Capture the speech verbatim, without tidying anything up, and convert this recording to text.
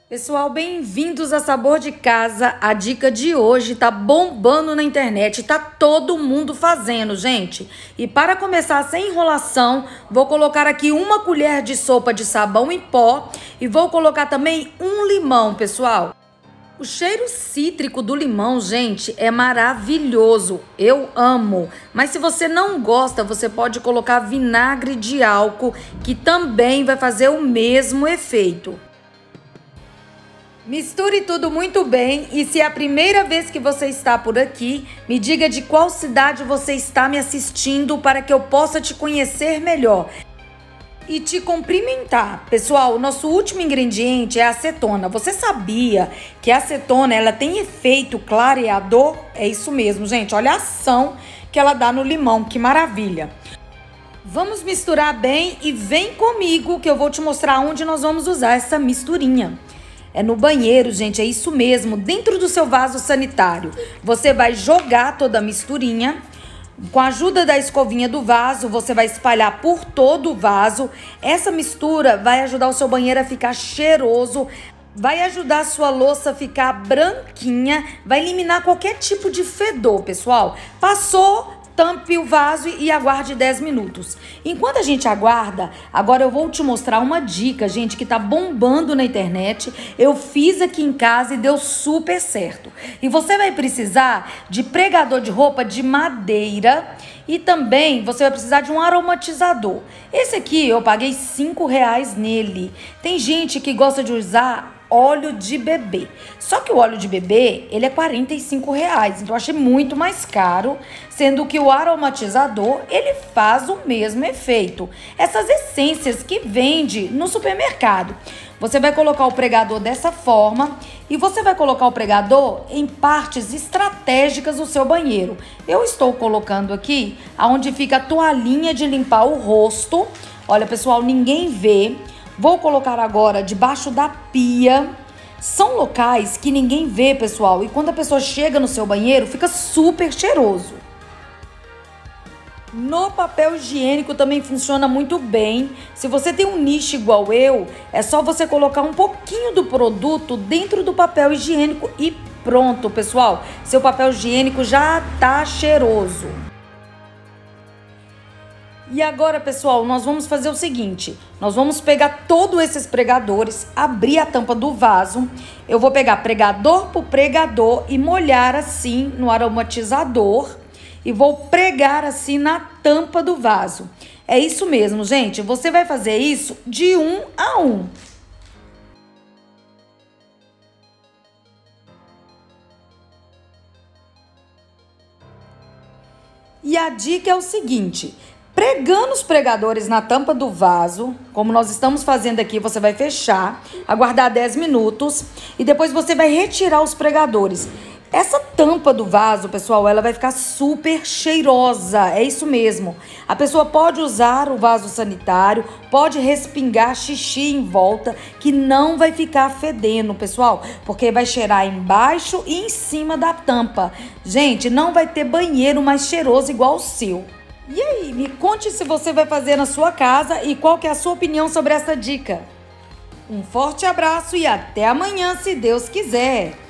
Pessoal, bem-vindos a Sabor de Casa. A dica de hoje tá bombando na internet, tá todo mundo fazendo, gente. E para começar sem enrolação, vou colocar aqui uma colher de sopa de sabão em pó e vou colocar também um limão, pessoal. O cheiro cítrico do limão, gente, é maravilhoso. Eu amo. Mas se você não gosta, você pode colocar vinagre de álcool, que também vai fazer o mesmo efeito. Misture tudo muito bem e se é a primeira vez que você está por aqui, me diga de qual cidade você está me assistindo para que eu possa te conhecer melhor e te cumprimentar. Pessoal, o nosso último ingrediente é a acetona. Você sabia que a acetona ela tem efeito clareador? É isso mesmo, gente. Olha a ação que ela dá no limão, que maravilha. Vamos misturar bem e vem comigo que eu vou te mostrar onde nós vamos usar essa misturinha. É no banheiro, gente, é isso mesmo, dentro do seu vaso sanitário. Você vai jogar toda a misturinha. Com a ajuda da escovinha do vaso, você vai espalhar por todo o vaso. Essa mistura vai ajudar o seu banheiro a ficar cheiroso, vai ajudar a sua louça a ficar branquinha, vai eliminar qualquer tipo de fedor, pessoal. Passou, tampe o vaso e aguarde dez minutos. Enquanto a gente aguarda, agora eu vou te mostrar uma dica, gente, que tá bombando na internet. Eu fiz aqui em casa e deu super certo. E você vai precisar de pregador de roupa de madeira e também você vai precisar de um aromatizador. Esse aqui eu paguei cinco reais nele. Tem gente que gosta de usar óleo de bebê. Só que o óleo de bebê, ele é quarenta e cinco reais. Então, eu achei muito mais caro, sendo que o aromatizador, ele faz o mesmo efeito. Essas essências que vende no supermercado. Você vai colocar o pregador dessa forma e você vai colocar o pregador em partes estratégicas do seu banheiro. Eu estou colocando aqui aonde fica a toalhinha de limpar o rosto. Olha, pessoal, ninguém vê. Vou colocar agora debaixo da pia. São locais que ninguém vê, pessoal. E quando a pessoa chega no seu banheiro, fica super cheiroso. No papel higiênico também funciona muito bem. Se você tem um nicho igual eu, é só você colocar um pouquinho do produto dentro do papel higiênico e pronto, pessoal. Seu papel higiênico já tá cheiroso. E agora, pessoal, nós vamos fazer o seguinte. Nós vamos pegar todos esses pregadores, abrir a tampa do vaso. Eu vou pegar pregador por pregador e molhar assim no aromatizador. E vou pregar assim na tampa do vaso. É isso mesmo, gente. Você vai fazer isso de um a um. E a dica é o seguinte: pregando os pregadores na tampa do vaso, como nós estamos fazendo aqui, você vai fechar, aguardar dez minutos e depois você vai retirar os pregadores. Essa tampa do vaso, pessoal, ela vai ficar super cheirosa, é isso mesmo. A pessoa pode usar o vaso sanitário, pode respingar xixi em volta, que não vai ficar fedendo, pessoal, porque vai cheirar embaixo e em cima da tampa. Gente, não vai ter banheiro mais cheiroso igual o seu. E aí, me conte se você vai fazer na sua casa e qual que é a sua opinião sobre essa dica. Um forte abraço e até amanhã, se Deus quiser!